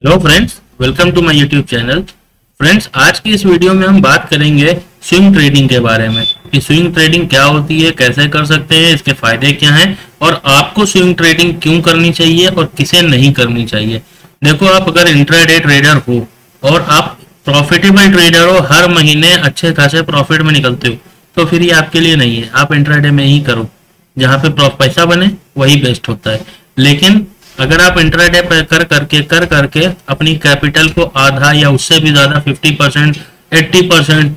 Hello friends, welcome to my YouTube channel. Friends, आज की इस वीडियो में हम बात करेंगे स्विंग ट्रेडिंग के बारे में कि स्विंग ट्रेडिंग क्या होती है, कैसे कर सकते हैं, इसके फायदे क्या हैं और आपको स्विंग ट्रेडिंग क्यों करनी चाहिए और किसे नहीं करनी चाहिए। देखो, आप अगर इंट्राडे ट्रेडर हो और आप प्रॉफिटेबल ट्रेडर हो, हर महीने अच्छे खासे प्रॉफिट में निकलते हो, तो फिर ये आपके लिए नहीं है। आप इंट्राडे में ही करो, जहाँ पे पैसा बने वही बेस्ट होता है। लेकिन अगर आप इंट्राडे पे कर करके अपनी कैपिटल को आधा या उससे भी ज्यादा 50%, 80%,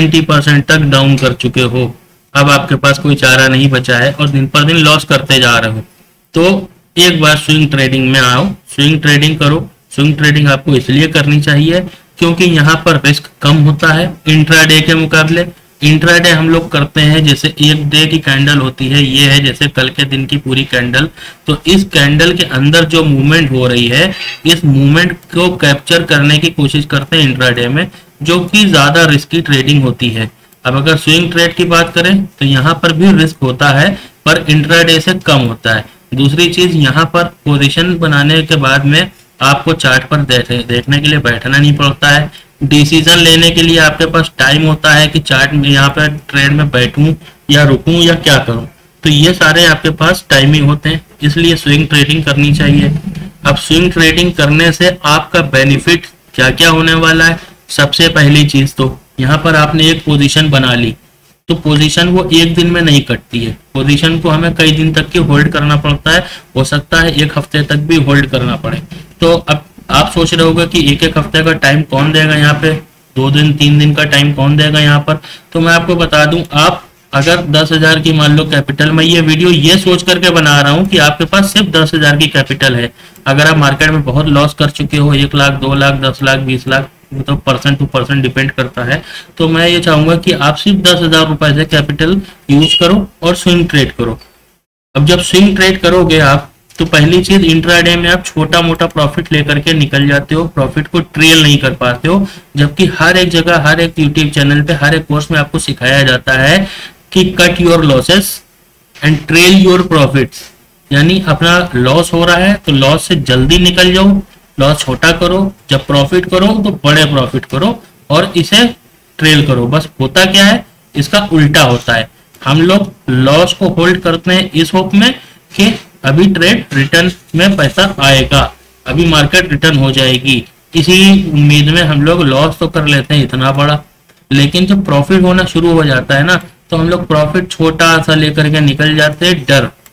90% तक डाउन कर चुके हो, अब आपके पास कोई चारा नहीं बचा है और दिन पर दिन लॉस करते जा रहे हो, तो एक बार स्विंग ट्रेडिंग में आओ, स्विंग ट्रेडिंग करो। स्विंग ट्रेडिंग आपको इसलिए करनी चाहिए क्योंकि यहाँ पर रिस्क कम होता है इंट्राडे के मुकाबले। इंट्राडे हम लोग करते हैं जैसे एक डे की कैंडल होती है, ये है जैसे कल के दिन की पूरी कैंडल, तो इस कैंडल के अंदर जो मूवमेंट हो रही है, इस मूवमेंट को कैप्चर करने की कोशिश करते हैं इंट्राडे में, जो कि ज्यादा रिस्की ट्रेडिंग होती है। अब अगर स्विंग ट्रेड की बात करें तो यहाँ पर भी रिस्क होता है, पर इंट्राडे से कम होता है। दूसरी चीज, यहाँ पर पोजिशन बनाने के बाद में आपको चार्ट पर देखने के लिए बैठना नहीं पड़ता है। डिसीजन लेने के लिए आपके पास टाइम होता है कि चार्ट में यहाँ पर ट्रेड में बैठूं या रुकूं या क्या करूं, तो ये सारे आपके पास टाइमिंग होते हैं, इसलिए स्विंग ट्रेडिंग करनी चाहिए। अब स्विंग ट्रेडिंग करने से आपका बेनिफिट क्या क्या होने वाला है। सबसे पहली चीज तो यहाँ पर आपने एक पोजीशन बना ली, तो पोजीशन वो एक दिन में नहीं कटती है, पोजीशन को हमें कई दिन तक की होल्ड करना पड़ता है, हो सकता है एक हफ्ते तक भी होल्ड करना पड़े। तो अब आप सोच रहे होगे कि एक एक हफ्ते का टाइम कौन देगा, यहाँ पे 2 दिन 3 दिन का टाइम कौन देगा यहाँ पर। तो मैं आपको बता दूं, आप अगर 10,000 की मान लो कैपिटल, मैं ये वीडियो ये सोच करके बना रहा हूँ कि आपके पास सिर्फ 10,000 की कैपिटल है। अगर आप मार्केट में बहुत लॉस कर चुके हो, 1 लाख 2 लाख 10 लाख 20 लाख, तो परसेंट टू परसेंट डिपेंड करता है, तो मैं ये चाहूंगा कि आप सिर्फ 10,000 रुपए से कैपिटल यूज करो और स्विंग ट्रेड करो। अब जब स्विंग ट्रेड करोगे आप, तो पहली चीज, इंट्राडे में आप छोटा मोटा प्रॉफिट लेकर के निकल जाते हो, प्रॉफिट को ट्रेल नहीं कर पाते हो, जबकि हर एक जगह, हर एक यूट्यूब चैनल पे, हर एक कोर्स में आपको सिखाया जाता है कि cut your losses and trail your profits. यानी अपना लॉस हो रहा है तो लॉस से जल्दी निकल जाओ, लॉस छोटा करो, जब प्रॉफिट करो तो बड़े प्रॉफिट करो और इसे ट्रेल करो। बस होता क्या है, इसका उल्टा होता है। हम लोग लॉस को होल्ड करते हैं इस होप में कि अभी ट्रेड रिटर्न में पैसा आएगा, अभी मार्केट रिटर्न हो जाएगी, इसी उम्मीद में हम लोग लॉस तो कर लेते हैं इतना बड़ा। लेकिन जब प्रॉफिट होना शुरू हो जाता है ना, तो हम लोग प्रॉफिट छोटा सा लेकर के निकल जाते हैं।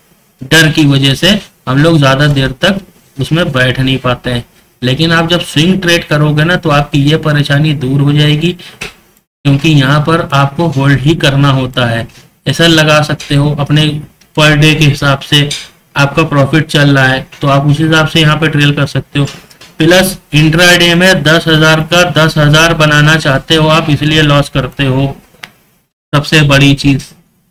डर की वजह से हम लोग ज्यादा देर तक उसमें बैठ नहीं पाते हैं। लेकिन आप जब स्विंग ट्रेड करोगे ना, तो आपकी ये परेशानी दूर हो जाएगी, क्योंकि यहाँ पर आपको होल्ड ही करना होता है। ऐसा लगा सकते हो अपने पर डे के हिसाब से, आपका प्रॉफिट चल रहा है तो आप उस हिसाब से यहाँ पे ट्रेल कर सकते हो। प्लस इंट्राडे में 10,000 का 10,000 बनाना चाहते हो आप, इसलिए लॉस करते हो। सबसे बड़ी चीज,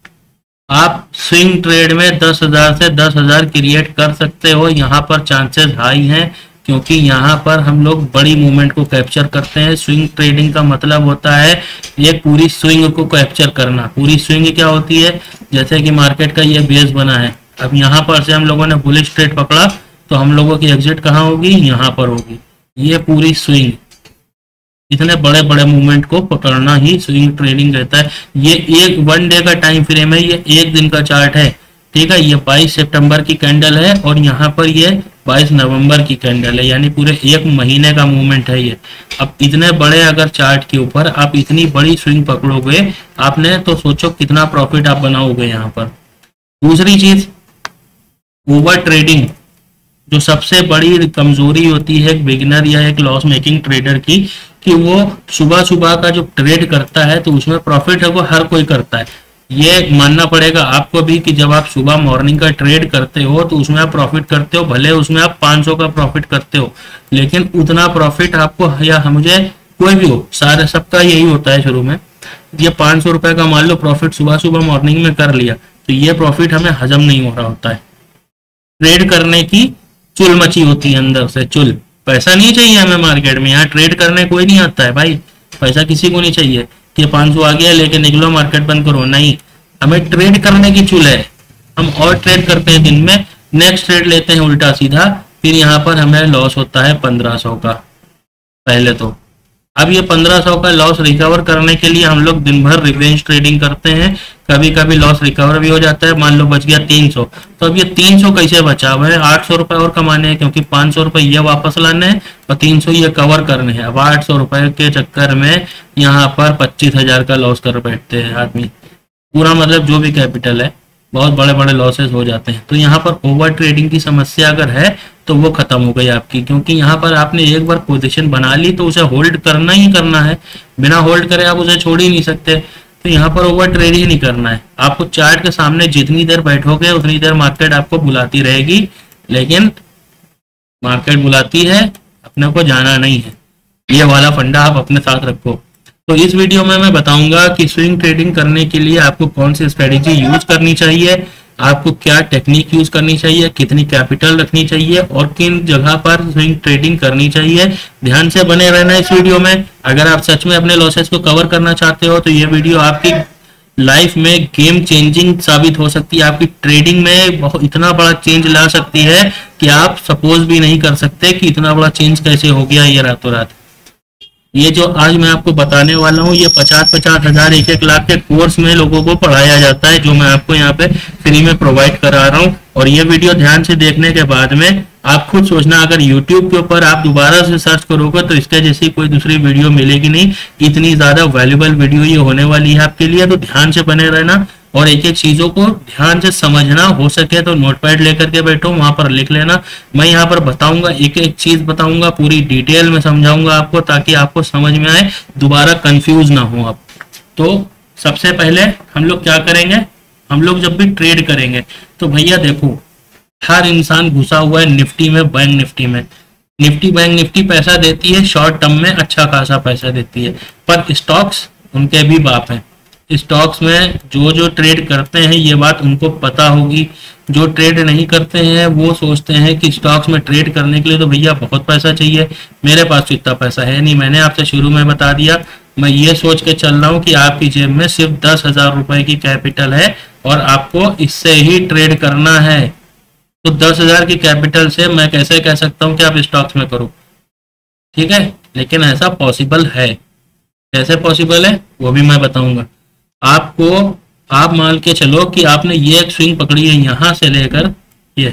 आप स्विंग ट्रेड में 10,000 से 10,000 क्रिएट कर सकते हो। यहाँ पर चांसेस हाई हैं, क्योंकि यहाँ पर हम लोग बड़ी मूवमेंट को कैप्चर करते हैं। स्विंग ट्रेडिंग का मतलब होता है ये पूरी स्विंग को कैप्चर करना। पूरी स्विंग क्या होती है, जैसे कि मार्केट का ये बेस बना है, अब यहाँ पर से हम लोगों ने बुलिश ट्रेड पकड़ा, तो हम लोगों की एग्जिट कहाँ होगी, यहाँ पर होगी। ये पूरी स्विंग, इतने बड़े बड़े मूवमेंट को पकड़ना ही स्विंग ट्रेडिंग रहता है। ये एक 1 डे का टाइम फ्रेम है, ये एक दिन का चार्ट है, ठीक है। ये 22 सितंबर की कैंडल है और यहाँ पर ये 22 नवंबर की कैंडल है, यानी पूरे एक महीने का मूवमेंट है ये। अब इतने बड़े अगर चार्ट के ऊपर आप इतनी बड़ी स्विंग पकड़ोगे आपने, तो सोचो कितना प्रॉफिट आप बनाओगे यहाँ पर। दूसरी चीज, ओवर ट्रेडिंग, जो सबसे बड़ी कमजोरी होती है एक बिगिनर या एक लॉस मेकिंग ट्रेडर की, कि वो सुबह सुबह का जो ट्रेड करता है तो उसमें प्रॉफिट है वो हर कोई करता है। ये मानना पड़ेगा आपको भी कि जब आप सुबह मॉर्निंग का ट्रेड करते हो तो उसमें आप प्रॉफिट करते हो, भले उसमें आप 500 का प्रॉफिट करते हो, लेकिन उतना प्रॉफिट आपको या मुझे कोई भी हो, सारे सबका यही होता है शुरू में। ये 500 रुपए का मान लो प्रॉफिट सुबह सुबह मॉर्निंग में कर लिया, तो ये प्रॉफिट हमें हजम नहीं हो रहा होता है। ट्रेड करने की चुल मची होती है अंदर से, चुल। पैसा नहीं चाहिए हमें मार्केट में, यहाँ ट्रेड करने कोई नहीं आता है भाई, पैसा किसी को नहीं चाहिए कि 500 आ गया लेके निकलो मार्केट बंद करो, नहीं। हमें ट्रेड करने की चुल है, हम और ट्रेड करते हैं दिन में, नेक्स्ट ट्रेड लेते हैं उल्टा सीधा, फिर यहाँ पर हमें लॉस होता है 1500 का पहले तो। अब ये 1500 का लॉस रिकवर करने के लिए हम लोग दिन भर रिवेंज ट्रेडिंग करते हैं, कभी कभी लॉस रिकवर भी हो जाता है। मान लो बच गया 300, तो अब ये 300 कैसे बचा हुआ है? 800 रुपए और कमाने हैं, क्योंकि 500 रुपए ये वापस लाने हैं और 300 ये कवर करने हैं। अब 800 रुपए के चक्कर में यहाँ पर 25,000 का लॉस कर बैठते हैं आदमी पूरा, मतलब जो भी कैपिटल है, बहुत बड़े बड़े लॉसेस हो जाते हैं। तो यहाँ पर ओवर ट्रेडिंग की समस्या अगर है तो वो खत्म हो गई आपकी, क्योंकि यहाँ पर आपने एक बार पोजीशन बना ली तो उसे होल्ड करना ही करना है, बिना होल्ड करे आप उसे छोड़ ही नहीं सकते। तो यहाँ पर ओवर ट्रेड ही नहीं करना है आपको। चार्ट के सामने जितनी देर बैठोगे उतनी देर मार्केट आपको बुलाती रहेगी, लेकिन मार्केट बुलाती है, अपने को जाना नहीं है। ये वाला फंडा आप अपने साथ रखो। तो इस वीडियो में मैं बताऊंगा कि स्विंग ट्रेडिंग करने के लिए आपको कौन सी स्ट्रेटेजी यूज करनी चाहिए, आपको क्या टेक्निक यूज करनी चाहिए, कितनी कैपिटल रखनी चाहिए और किन जगह पर स्विंग ट्रेडिंग करनी चाहिए। ध्यान से बने रहना इस वीडियो में। अगर आप सच में अपने लॉसेस को कवर करना चाहते हो तो ये वीडियो आपकी लाइफ में गेम चेंजिंग साबित हो सकती है। आपकी ट्रेडिंग में बहुत इतना बड़ा चेंज ला सकती है कि आप सपोज भी नहीं कर सकते कि इतना बड़ा चेंज कैसे हो गया ये रातों रात। ये जो आज मैं आपको बताने वाला हूँ, ये 50-50 हजार 1-1 लाख के कोर्स में लोगों को पढ़ाया जाता है, जो मैं आपको यहाँ पे फ्री में प्रोवाइड करा रहा हूँ। और ये वीडियो ध्यान से देखने के बाद में आप खुद सोचना, अगर YouTube के ऊपर आप दोबारा से सर्च करोगे तो इसके जैसी कोई दूसरी वीडियो मिलेगी नहीं। इतनी ज्यादा वैल्यूबल वीडियो ये होने वाली है आपके लिए, तो ध्यान से बने रहना और एक एक चीजों को ध्यान से समझना। हो सके तो नोटपैड लेकर के बैठो, वहां पर लिख लेना। मैं यहाँ पर बताऊंगा, एक एक चीज बताऊंगा, पूरी डिटेल में समझाऊंगा आपको, ताकि आपको समझ में आए, दोबारा कंफ्यूज ना हो आप। तो सबसे पहले हम लोग क्या करेंगे, हम लोग जब भी ट्रेड करेंगे तो भैया देखो, हर इंसान घुसा हुआ है निफ्टी में, बैंक निफ्टी में। निफ्टी बैंक निफ्टी पैसा देती है, शॉर्ट टर्म में अच्छा खासा पैसा देती है, पर स्टॉक्स उनके भी बाप है। स्टॉक्स में जो जो ट्रेड करते हैं ये बात उनको पता होगी। जो ट्रेड नहीं करते हैं वो सोचते हैं कि स्टॉक्स में ट्रेड करने के लिए तो भैया बहुत पैसा चाहिए, मेरे पास तो इतना पैसा है नहीं। मैंने आपसे शुरू में बता दिया, मैं ये सोच के चल रहा हूँ कि आपकी जेब में सिर्फ 10,000 रुपए की कैपिटल है और आपको इससे ही ट्रेड करना है। तो 10,000 की कैपिटल से मैं कैसे कह सकता हूँ कि आप स्टॉक्स में करो, ठीक है? लेकिन ऐसा पॉसिबल है। कैसे पॉसिबल है वो भी मैं बताऊंगा आपको। आप मान के चलो कि आपने ये एक स्विंग पकड़ी है यहाँ से लेकर ये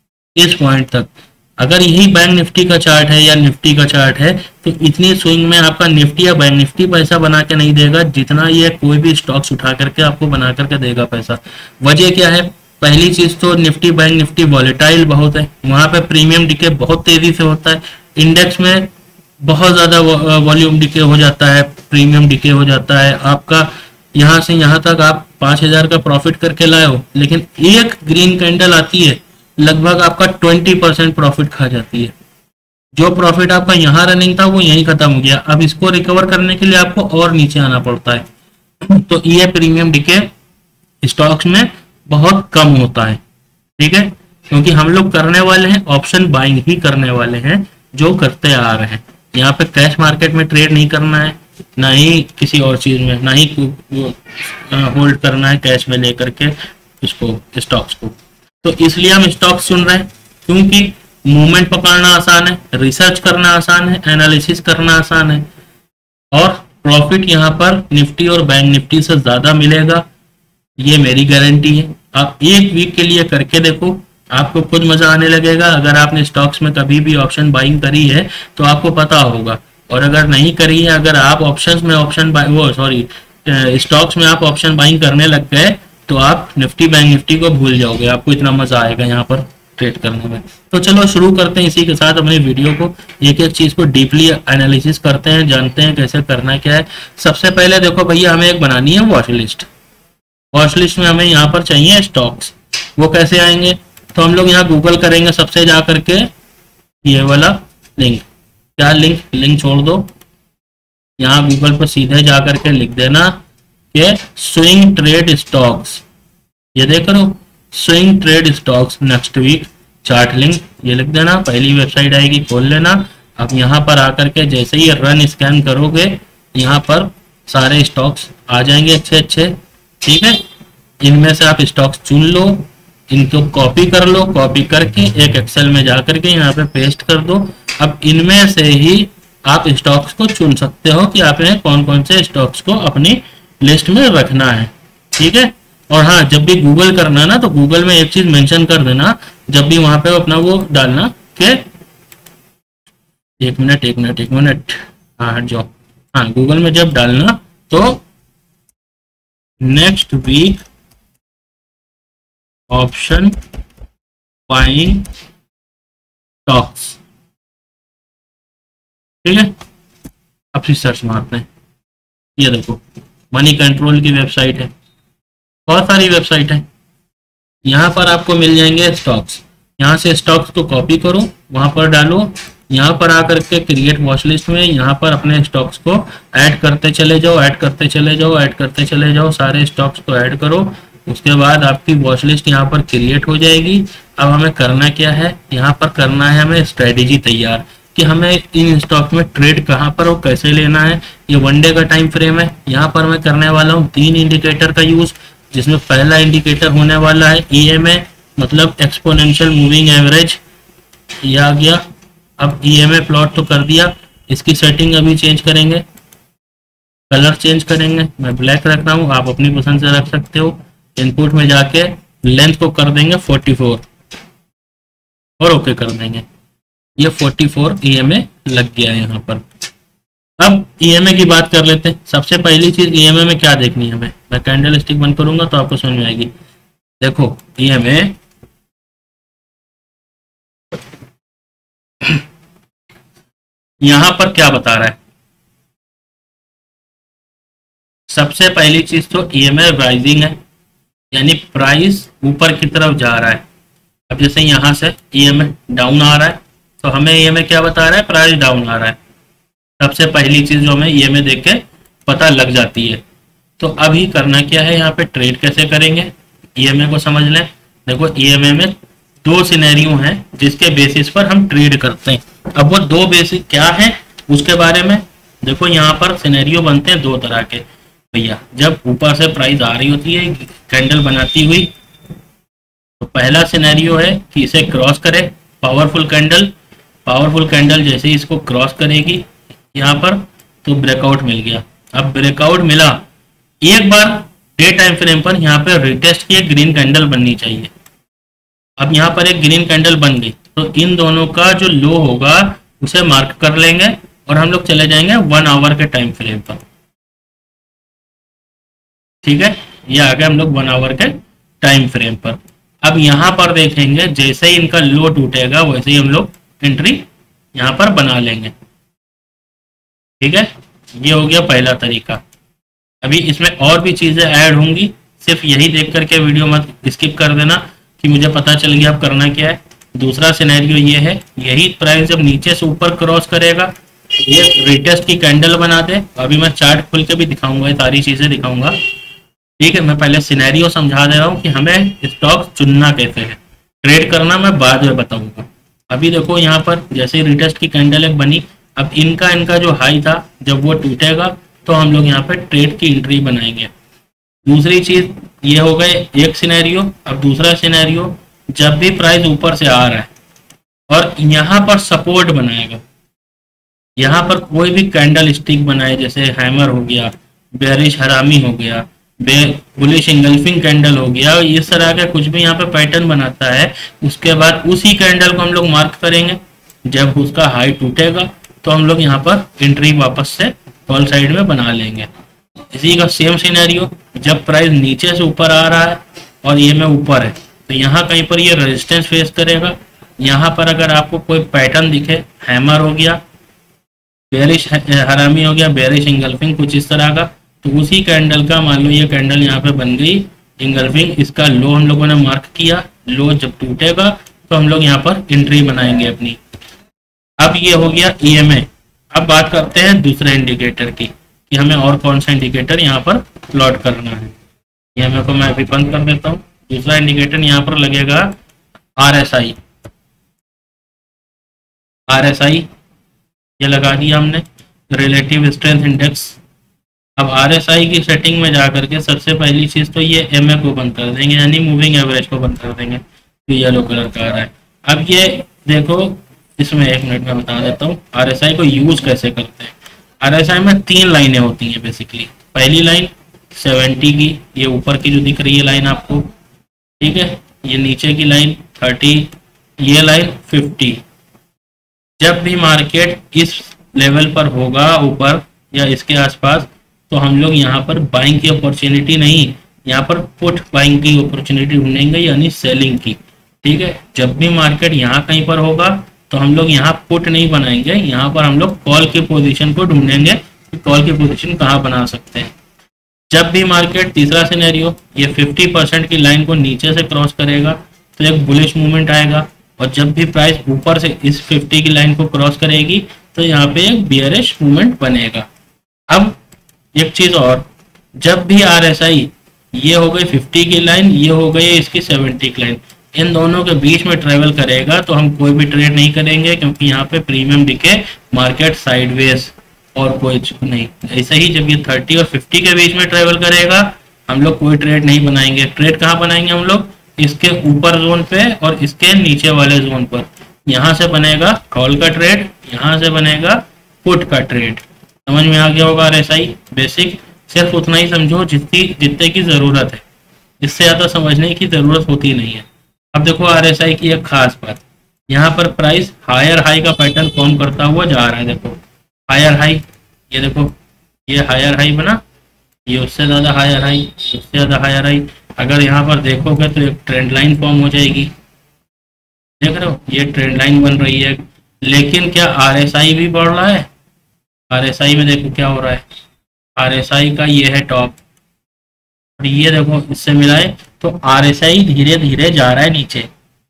इस पॉइंट तक। अगर यही बैंक निफ्टी का चार्ट है या निफ्टी का चार्ट है तो इतनी स्विंग में आपका निफ्टी या बैंक निफ्टी पैसा बना के नहीं देगा जितना ये कोई भी स्टॉक्स उठा करके आपको बना करके देगा पैसा। वजह क्या है? पहली चीज तो निफ्टी बैंक निफ्टी वॉलेटाइल बहुत है, वहां पे प्रीमियम डिके बहुत तेजी से होता है। इंडेक्स में बहुत ज्यादा वॉल्यूम डिके हो जाता है, प्रीमियम डिके हो जाता है। आपका यहाँ से यहाँ तक आप 5,000 का प्रॉफिट करके लाए हो, लेकिन एक ग्रीन कैंडल आती है लगभग आपका 20% प्रॉफिट खा जाती है। जो प्रॉफिट आपका यहाँ रनिंग था वो यहीं खत्म हो गया। अब इसको रिकवर करने के लिए आपको और नीचे आना पड़ता है। तो ये प्रीमियम डिके स्टॉक्स में बहुत कम होता है, ठीक है? क्योंकि हम लोग करने वाले हैं ऑप्शन बाइंग ही करने वाले हैं, जो करते आ रहे हैं। यहाँ पे कैश मार्केट में ट्रेड नहीं करना है, ना ही किसी और चीज में, ना ही होल्ड करना है कैश में लेकर के इसको स्टॉक्स को। तो इसलिए हम स्टॉक्स चुन रहे हैं, क्योंकि मूवमेंट पकड़ना आसान है, रिसर्च करना आसान है, एनालिसिस करना आसान है और प्रॉफिट यहाँ पर निफ्टी और बैंक निफ्टी से ज्यादा मिलेगा, ये मेरी गारंटी है। आप एक वीक के लिए करके देखो, आपको खुद मजा आने लगेगा। अगर आपने स्टॉक्स में कभी भी ऑप्शन बाइंग करी है तो आपको पता होगा, और अगर नहीं करी है, अगर आप ऑप्शंस में स्टॉक्स में आप ऑप्शन बाइंग करने लग गए तो आप निफ्टी बैंक निफ्टी को भूल जाओगे। आपको इतना मजा आएगा यहाँ पर ट्रेड करने में। तो चलो शुरू करते हैं इसी के साथ अपनी वीडियो को। एक एक चीज को डीपली एनालिसिस करते हैं, जानते हैं कैसे करना क्या है। सबसे पहले देखो भैया, हमें एक बनानी है वॉच लिस्ट। वॉच लिस्ट में हमें यहाँ पर चाहिए स्टॉक्स। वो कैसे आएंगे? तो हम लोग यहाँ गूगल करेंगे सबसे जा करके ये वाला लिंक। क्या लिंक छोड़ दो, यहाँ गूगल पर सीधे जा करके लिख देना कि स्विंग ट्रेड स्टॉक्स। ये देख रहे हो, swing trade stocks next week chart link, ये लिख देना। पहली वेबसाइट आएगी, खोल लेना। अब यहाँ पर आकर के जैसे ही रन स्कैन करोगे, यहाँ पर सारे स्टॉक्स आ जाएंगे अच्छे अच्छे, ठीक है? इनमें से आप स्टॉक्स चुन लो। इनको कॉपी कर लो, कॉपी करके एक एक्सेल में जा करके यहाँ पे पेस्ट कर दो। अब इनमें से ही आप स्टॉक्स को चुन सकते हो कि आपने कौन कौन से स्टॉक्स को अपनी लिस्ट में रखना है, ठीक है। और हाँ, जब भी गूगल करना ना तो गूगल में एक चीज मेंशन कर देना, जब भी वहां पे अपना वो डालना कि एक मिनट, हाँ हट जाओ, हाँ गूगल में जब डालना तो next week option buying stocks, ठीक है। अब फिर सर्च मारते हैं, ये देखो मनी कंट्रोल की वेबसाइट है, बहुत सारी वेबसाइट है। यहाँ पर आपको मिल जाएंगे स्टॉक्स, यहाँ से स्टॉक्स को कॉपी करो, वहां पर डालो, यहाँ पर आकर के क्रिएट वॉच लिस्ट में यहाँ पर अपने स्टॉक्स को ऐड करते चले जाओ, ऐड करते चले जाओ, ऐड करते चले जाओ, सारे स्टॉक्स को ऐड करो। उसके बाद आपकी वॉच लिस्ट यहाँ पर क्रिएट हो जाएगी। अब हमें करना क्या है, यहाँ पर करना है हमें स्ट्रेटेजी तैयार कि हमें इन स्टॉक में ट्रेड कहाँ पर और कैसे लेना है। ये 1 डे का टाइम फ्रेम है। यहाँ पर मैं करने वाला हूँ 3 इंडिकेटर का यूज, जिसमें पहला इंडिकेटर होने वाला है EMA, मतलब एक्सपोनेंशियल मूविंग एवरेज, ये आ गया। अब EMA प्लॉट तो कर दिया, इसकी सेटिंग अभी चेंज करेंगे, कलर चेंज करेंगे। मैं ब्लैक रख रहा हूँ, आप अपनी पसंद से रख सकते हो। इनपुट में जाके लेंथ को कर देंगे 44 और ओके कर देंगे। ये 44 EMA लग गया है यहाँ पर। अब EMA की बात कर लेते हैं। सबसे पहली चीज EMA में क्या देखनी है हमें, मैं कैंडल स्टिक बंद करूंगा तो आपको समझ में आएगी। देखो EMA यहां पर क्या बता रहा है, सबसे पहली चीज तो EMA राइजिंग है, यानी प्राइस ऊपर की तरफ जा रहा है। अब जैसे यहां से EMA डाउन आ रहा है तो हमें EMA क्या बता रहा है, प्राइस डाउन आ रहा है। सबसे पहली चीज जो हमें EMA देख के पता लग जाती है। तो अभी करना क्या है, यहाँ पे ट्रेड कैसे करेंगे, EMA को समझ लें। देखो EMA में 2 सिनेरियो हैं जिसके बेसिस पर हम ट्रेड करते हैं। अब वो 2 बेसिस क्या है उसके बारे में देखो, यहाँ पर सिनेरियो बनते हैं 2 तरह के भैया। जब ऊपर से प्राइस आ रही होती है कैंडल बनाती हुई, तो पहला सिनेरियो है कि इसे क्रॉस करे, पावरफुल कैंडल जैसे ही इसको क्रॉस करेगी यहाँ पर तो ब्रेकआउट मिल गया। अब ब्रेकआउट मिला, एक बार डे टाइम फ्रेम पर यहाँ पर रिटेस्ट की एक ग्रीन कैंडल बननी चाहिए। अब यहाँ पर एक ग्रीन कैंडल बन गई तो इन दोनों का जो लो होगा उसे मार्क कर लेंगे और हम लोग चले जाएंगे 1 आवर के टाइम फ्रेम पर, ठीक है। ये आ गए हम लोग 1 आवर के टाइम फ्रेम पर। अब यहाँ पर देखेंगे जैसे ही इनका लो टूटेगा वैसे ही हम लोग एंट्री यहाँ पर बना लेंगे, ठीक है। ये हो गया पहला तरीका। अभी इसमें और भी चीजें ऐड होंगी, सिर्फ यही देख करके वीडियो मत स्किप कर देना कि मुझे पता चल गया अब करना क्या है। दूसरा सिनेरियो ये है, यही प्राइस जब नीचे से ऊपर क्रॉस करेगा ये रिटेस्ट की कैंडल बना दे। अभी मैं चार्ट खोल के भी दिखाऊंगा, ये सारी चीजें दिखाऊंगा, ठीक है। मैं पहले सिनेरियो समझा दे रहा हूँ कि हमें स्टॉक चुनना कैसे है, ट्रेड करना मैं बाद में बताऊंगा। अभी देखो यहाँ पर जैसे रिटेस्ट की कैंडल एक बनी, अब इनका जो हाई था जब वो टूटेगा तो हम लोग यहाँ पे ट्रेड की एंट्री बनाएंगे। दूसरी चीज ये हो गए एक सिनेरियो। अब दूसरा सिनेरियो, जब भी प्राइस ऊपर से आ रहा है और यहाँ पर सपोर्ट बनाएगा, यहाँ पर कोई भी कैंडल स्टिक बनाए, जैसे हैमर हो गया, बेरिश हरामी हो गया, बुलिश इंगल्फिंग कैंडल हो गया, इस तरह का कुछ भी यहाँ पे पैटर्न बनाता है, उसके बाद उसी कैंडल को हम लोग मार्क करेंगे। जब उसका हाई टूटेगा तो हम लोग यहाँ पर एंट्री वापस से कॉल साइड में बना लेंगे। इसी का सेम सिनेरियो, जब प्राइस नीचे से ऊपर आ रहा है और ये में ऊपर है तो यहाँ कहीं पर ये रेजिस्टेंस फेस करेगा। यहाँ पर अगर आपको कोई पैटर्न दिखे, हैमर हो गया, बेरिश हरामी हो गया, बेरिश इंगल्फिंग कुछ इस तरह का, तो उसी कैंडल का मान लो ये कैंडल यहाँ पे बन गई इंगल्फिंग, इसका लो हम लोगों ने मार्क किया। लो जब टूटेगा तो हम लोग यहाँ पर एंट्री बनाएंगे अपनी। अब ये हो गया EMA। अब बात करते हैं दूसरे इंडिकेटर की कि हमें और कौन सा इंडिकेटर यहाँ पर प्लॉट करना है। EMA को मैं अभी बंद कर देता हूँ। दूसरा इंडिकेटर यहाँ पर लगेगा RSI। RSI ये लगा दिया हमने, रिलेटिव स्ट्रेंथ इंडेक्स। अब RSI की सेटिंग में जा करके सबसे पहली चीज तो ये MA को बंद कर देंगे, यानी मूविंग एवरेज को बंद कर देंगे। तो येलो कलर का आ रहा है। अब ये देखो, इसमें 1 मिनट में बता देता हूँ RSI को यूज कैसे करते हैं। RSI में 3 लाइनें होती हैं बेसिकली। पहली लाइन 70 की, ये ऊपर की जो दिख रही है लाइन आपको, ठीक है। ये नीचे की लाइन 30, ये लाइन 50। जब भी मार्केट इस लेवल पर होगा ऊपर या इसके आसपास, तो हम लोग यहाँ पर बाइंग की अपॉर्चुनिटी नहीं, यहाँ पर पुट बाइंग की अपॉर्चुनिटी ढूंढेंगे, यानी सेलिंग की, ठीक है। जब भी मार्केट यहाँ कहीं पर होगा तो हम लोग यहाँ पुट नहीं बनाएंगे, यहाँ पर हम लोग कॉल की पोजीशन को ढूंढेंगे कि कॉल की पोजीशन कहाँ बना सकते हैं। जब भी मार्केट, तीसरा सिनेरियो, ये 50% की लाइन को नीचे से क्रॉस करेगा तो एक बुलिश मूवमेंट आएगा, और जब भी प्राइस ऊपर से इस 50 की लाइन को क्रॉस करेगी तो यहाँ पे एक बियरिश मूवमेंट बनेगा। अब एक चीज और, जब भी RSI, ये हो गई 50 की लाइन, ये हो गई इसकी 70 की लाइन, इन दोनों के बीच में ट्रेवल करेगा तो हम कोई भी ट्रेड नहीं करेंगे, क्योंकि यहाँ पे प्रीमियम दिखे, मार्केट साइडवेज और कोई नहीं। ऐसे ही जब ये 30 और 50 के बीच में ट्रेवल करेगा, हम लोग कोई ट्रेड नहीं बनाएंगे। ट्रेड कहाँ बनाएंगे हम लोग? इसके ऊपर जोन पे और इसके नीचे वाले जोन पर। यहाँ से बनेगा कॉल का ट्रेड, यहाँ से बनेगा पुट का ट्रेड। समझ में आ गया होगा RSI बेसिक। सिर्फ उतना ही समझो जितने की जरूरत है, इससे ज्यादा समझने की जरूरत होती नहीं है। अब देखो RSI की एक खास बात, यहाँ पर प्राइस हायर हाई का पैटर्न फॉर्म करता हुआ जा रहा है। देखो हायर हाई, ये देखो ये हायर हाई बना, ये उससे ज़्यादा हायर हाई, उससे ज़्यादा हायर हाई। अगर यहाँ पर देखोगे तो एक ट्रेंड लाइन फॉर्म हो जाएगी, देख रहे हो, ये ट्रेंड लाइन बन रही है। लेकिन क्या RSI भी बढ़ रहा है? RSI में देखो क्या हो रहा है, RSI का ये है टॉप, और ये देखो इससे मिलाए तो RSI धीरे धीरे जा रहा है नीचे।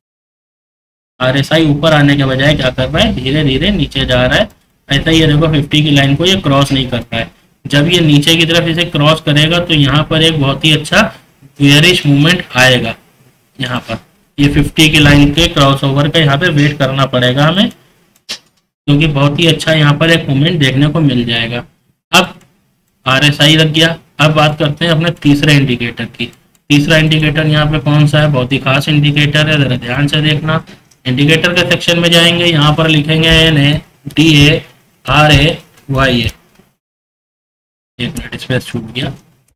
RSI ऊपर आने के बजाय क्या कर रहा है, धीरे धीरे नीचे जा रहा है। ऐसा ही ये देखो 50 की लाइन को ये क्रॉस नहीं कर रहा है। जब ये नीचे की तरफ इसे क्रॉस करेगा तो यहाँ पर एक बहुत ही अच्छा बेयरिश मूवमेंट आएगा। यहाँ पर ये 50 की लाइन के क्रॉस ओवर का यहाँ पे वेट करना पड़ेगा हमें, क्योंकि बहुत ही अच्छा यहाँ पर एक मूवमेंट देखने को मिल जाएगा। अब RSI लग गया। अब बात करते हैं अपने तीसरे इंडिकेटर की। तीसरा इंडिकेटर यहाँ पे कौन सा है? बहुत ही खास इंडिकेटर है, जरा ध्यान से देखना। इंडिकेटर के सेक्शन में जाएंगे, यहाँ पर लिखेंगे NADARAYA। एक मिनट स्पेस छूट गया।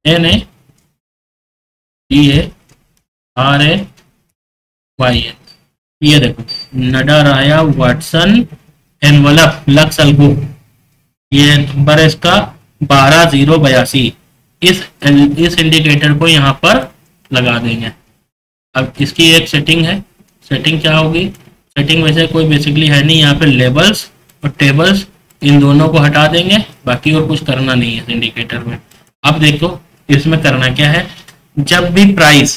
NADARAYA, ये देखो Nadaraya Watson envelope LuxAlgo, ये नंबर है इसका 12082। इस इंडिकेटर को यहाँ पर लगा देंगे। अब इसकी एक सेटिंग है। सेटिंग क्या होगी? सेटिंग वैसे कोई बेसिकली है नहीं, यहाँ पे लेबल्स और टेबल्स इन दोनों को हटा देंगे, बाकी और कुछ करना नहीं है इस इंडिकेटर में। अब देखो इसमें करना क्या है, जब भी प्राइस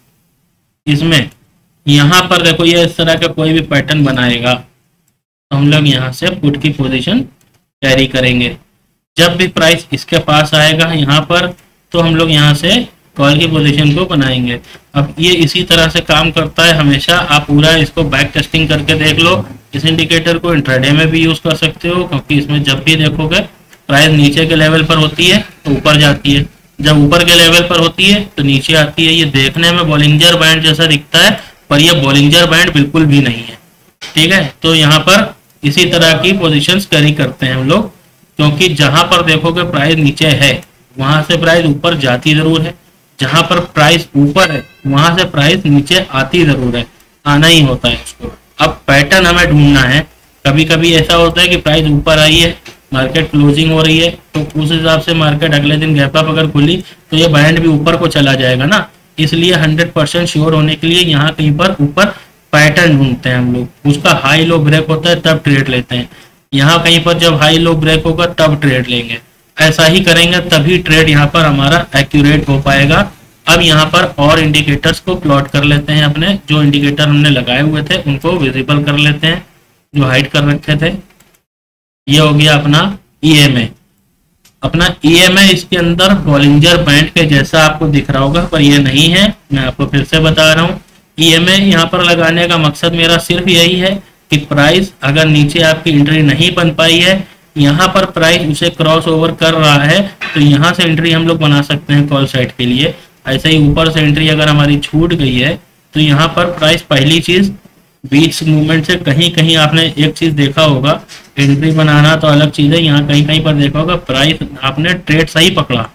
इसमें यहाँ पर देखो ये इस तरह का कोई भी पैटर्न बनाएगा तो हम लोग यहाँ से पुट की पोजीशन कैरी करेंगे। जब भी प्राइस इसके पास आएगा यहाँ पर तो हम लोग यहाँ से कॉल की पोजीशन को बनाएंगे। अब ये इसी तरह से काम करता है हमेशा। आप पूरा इसको बैक टेस्टिंग करके देख लो। इस इंडिकेटर को इंट्राडे में भी यूज कर सकते हो, क्योंकि इसमें जब भी देखोगे प्राइस नीचे के लेवल पर होती है तो ऊपर जाती है, जब ऊपर के लेवल पर होती है तो नीचे आती है। ये देखने में बॉलिंजर बैंड जैसा दिखता है, पर यह बॉलिंजर बैंड बिल्कुल भी नहीं है, ठीक है। तो यहाँ पर इसी तरह की पोजीशंस कैरी करते हैं हम लोग, क्योंकि जहां पर देखोगे प्राइस नीचे है वहां से प्राइस ऊपर जाती जरूर है, जहां पर प्राइस ऊपर है वहां से प्राइस नीचे आती जरूर है, आना ही होता है इसको। अब पैटर्न हमें ढूंढना है। कभी कभी ऐसा होता है कि प्राइस ऊपर आई है, मार्केट क्लोजिंग हो रही है, तो उस हिसाब से मार्केट अगले दिन गैप अप अगर खुली तो ये बैंड भी ऊपर को चला जाएगा ना। इसलिए 100% श्योर होने के लिए यहाँ कहीं पर ऊपर पैटर्न ढूंढते हैं हम लोग। उसका हाई लो ब्रेक होता है तब ट्रेड लेते हैं। यहाँ कहीं पर जब हाई लो ब्रेक होगा तब ट्रेड लेंगे। ऐसा ही करेंगे तभी ट्रेड यहाँ पर हमारा एक्यूरेट हो पाएगा। अब यहाँ पर और इंडिकेटर्स को प्लॉट कर लेते हैं। अपने जो इंडिकेटर हमने लगाए हुए थे उनको विजिबल कर लेते हैं, जो हाइड कर रखे थे। ये हो गया अपना EMA। अपना EMA इसके अंदर बॉलिंजर बैंड के जैसा आपको दिख रहा होगा, पर ये नहीं है। मैं आपको फिर से बता रहा हूँ, EMA यहाँ पर लगाने का मकसद मेरा सिर्फ यही है कि प्राइस अगर नीचे आपकी एंट्री नहीं बन पाई है यहाँ पर प्राइस उसे क्रॉस ओवर कर रहा है तो यहाँ से एंट्री हम लोग बना सकते हैं कॉल साइड के लिए। ऐसे ही ऊपर से एंट्री अगर हमारी छूट गई है तो यहाँ पर प्राइस, पहली चीज बीच मूवमेंट से कहीं कहीं आपने एक चीज देखा होगा, एंट्री बनाना तो अलग चीज है, यहाँ कहीं कहीं पर देखा होगा प्राइस आपने ट्रेड सही पकड़ा,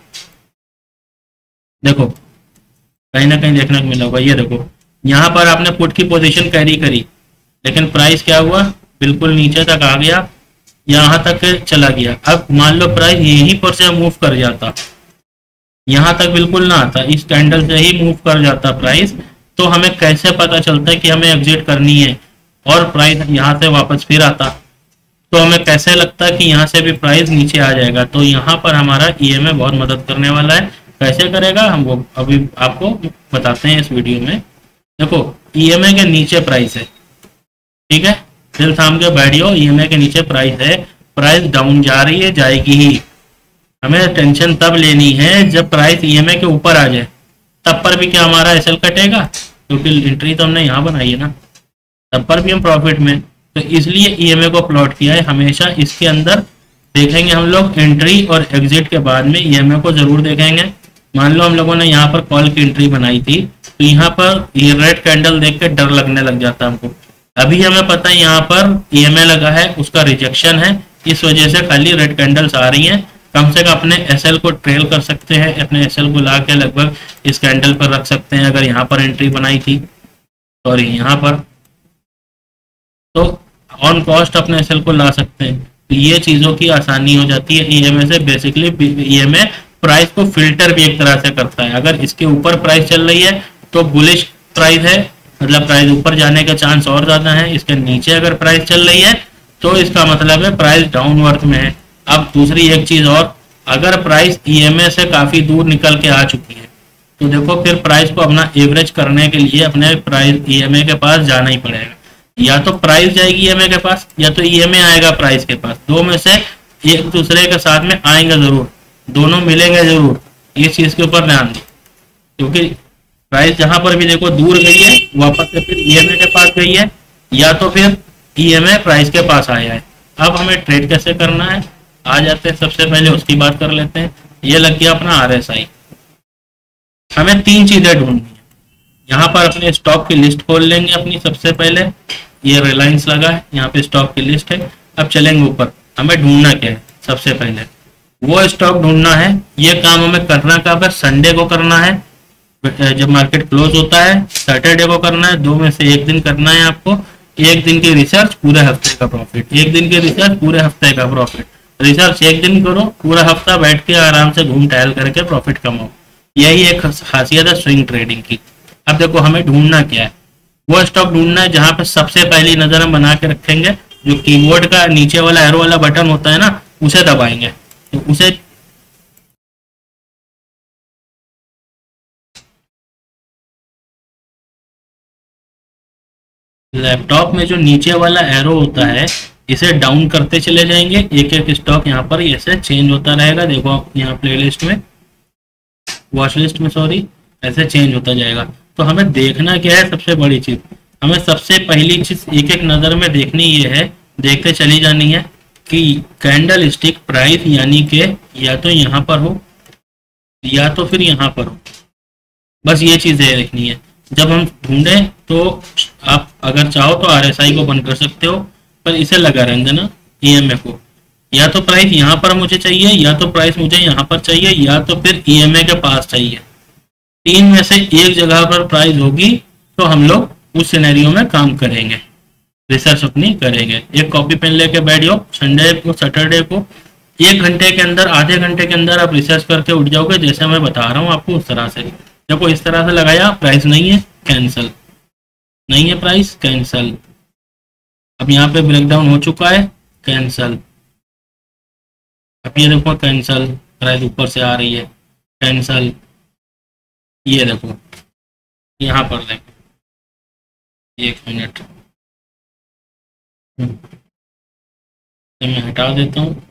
देखो कहीं ना कहीं देखने को मिला होगा। ये देखो यहाँ पर आपने पुट की पोजीशन कैरी करी, लेकिन प्राइस क्या हुआ, बिल्कुल नीचे तक आ गया, यहाँ तक चला गया। अब मान लो प्राइस यहीं पर से मूव कर जाता, यहाँ तक बिल्कुल ना आता, इस कैंडल से ही मूव कर जाता प्राइस, तो हमें कैसे पता चलता है कि हमें एग्जिट करनी है और प्राइस यहाँ से वापस फिर आता, तो हमें कैसे लगता है कि यहाँ से भी प्राइस नीचे आ जाएगा। तो यहाँ पर हमारा ईएमए बहुत मदद करने वाला है। कैसे करेगा हम वो अभी आपको बताते हैं इस वीडियो में। देखो ईएमए के नीचे प्राइस है, ठीक है, दिल थाम के बैठियो, ईएमए के नीचे प्राइस है, प्राइस डाउन जा रही है, जाएगी ही। हमें टेंशन तब लेनी है जब प्राइस ईएमए के ऊपर आ जाए, तब पर भी क्या हमारा एसएल कटेगा, क्योंकि एंट्री तो हमने यहाँ बनाई है ना, तब पर भी हम प्रॉफिट में। तो इसलिए ईएमए को प्लॉट किया है, हमेशा इसके अंदर देखेंगे हम लोग एंट्री और एग्जिट के बाद में ईएमए को जरूर देखेंगे। मान लो हम लोगों ने यहाँ पर कॉल की एंट्री बनाई थी, तो यहाँ पर ये रेड कैंडल देख के डर लगने लग जाता है हमको। अभी हमें पता है यहाँ पर ईएमए लगा है, उसका रिजेक्शन है, इस वजह से खाली रेड कैंडल्स आ रही हैं। कम से कम अपने एसएल को ट्रेल कर सकते हैं, अपने एसएल को ला के लगभग इस कैंडल पर रख सकते हैं। अगर यहाँ पर एंट्री बनाई थी, सॉरी यहाँ पर, तो ऑन कॉस्ट अपने एसएल को ला सकते हैं। तो ये चीजों की आसानी हो जाती है ईएमए से। बेसिकली ईएमए प्राइस को फिल्टर भी एक तरह से करता है। अगर इसके ऊपर प्राइस चल रही है तो बुलिश प्राइस है, मतलब प्राइस ऊपर जाने का चांस और ज्यादा है। इसके नीचे अगर प्राइस चल रही है तो इसका मतलब है प्राइस डाउनवर्ड में है। अब दूसरी एक चीज और, अगर प्राइस ईएमए से काफी दूर निकल के आ चुकी है तो देखो फिर प्राइस को अपना एवरेज करने के लिए अपने प्राइस ईएमए के पास जाना ही पड़ेगा। या तो प्राइस जाएगी ईएमए के पास, या तो ईएमए आएगा प्राइस के पास, दो में से एक दूसरे के साथ में आएंगे जरूर, दोनों मिलेंगे जरूर। इस चीज के ऊपर ध्यान दें, क्योंकि प्राइस जहां पर भी देखो दूर गई है वापस से फिर ईएमए के पास गई है, या तो फिर ईएमए प्राइस के पास आया है। अब हमें ट्रेड कैसे करना है आ जाते हैं, सबसे पहले उसकी बात कर लेते हैं। ये लग गया अपना आरएसआई। हमें तीन चीजें ढूंढनी है। यहाँ पर अपने स्टॉक की लिस्ट खोल लेंगे अपनी। सबसे पहले ये रिलायंस लगा है, यहाँ पे स्टॉक की लिस्ट है। अब चलेंगे ऊपर, हमें ढूंढना क्या है, सबसे पहले वो स्टॉक ढूंढना है। ये काम हमें करना कब है, संडे को करना है जब मार्केट क्लोज होता है, सैटरडे को करना है, दो में से एक दिन करना है आपको। एक दिन की रिसर्च पूरे हफ्ते का प्रॉफिट, एक दिन की रिसर्च पूरे हफ्ते का प्रॉफिट। रिसर्च एक दिन करो, पूरा हफ्ता बैठ के आराम से घूम टहल करके प्रॉफिट कमाओ। यही एक खासियत है स्विंग ट्रेडिंग की। अब देखो हमें ढूंढना क्या है, वो स्टॉक ढूंढना है जहां पे सबसे पहली नजर हम बना के रखेंगे। जो कीबोर्ड का नीचे वाला एरो वाला बटन होता है ना, उसे दबाएंगे तो उसे लैपटॉप में जो नीचे वाला एरो होता है इसे डाउन करते चले जाएंगे। एक एक स्टॉक यहाँ पर ऐसे चेंज होता रहेगा। देखो यहाँ प्लेलिस्ट में, वॉच लिस्ट में सॉरी, ऐसे चेंज होता जाएगा। तो हमें देखना क्या है, सबसे बड़ी चीज हमें सबसे पहली चीज एक एक नजर में देखनी ये है, देखते चली जानी है कि कैंडल स्टिक प्राइस यानी कि या तो यहाँ पर हो या तो फिर यहाँ पर हो। बस ये चीजें देखनी है। जब हम ढूंढे तो आप अगर चाहो तो आरएसआई को बंद कर सकते हो, पर इसे लगा रहने देना ईएमए को। या तो प्राइस यहाँ पर मुझे चाहिए, या तो प्राइस मुझे यहाँ पर चाहिए, या तो फिर ईएमए के पास चाहिए। तीन में से एक जगह पर प्राइस होगी तो हम लोग उस सिनेरियो में काम करेंगे, रिसर्च अपनी करेंगे। एक कॉपी पेन लेके बैठ जाओ, संडे को सैटरडे को 1 घंटे के अंदर, आधे घंटे के अंदर आप रिसर्च करके उठ जाओगे। जैसे मैं बता रहा हूँ आपको उस तरह से। देखो इस तरह से लगाया, प्राइस नहीं है, कैंसल, नहीं है प्राइस, कैंसल। अब यहाँ पे ब्रेकडाउन हो चुका है, कैंसल। अब ये देखो कैंसल, प्राइस ऊपर से आ रही है, कैंसल। ये देखो यहाँ पर देखो, 1 मिनट मैं हटा देता हूँ।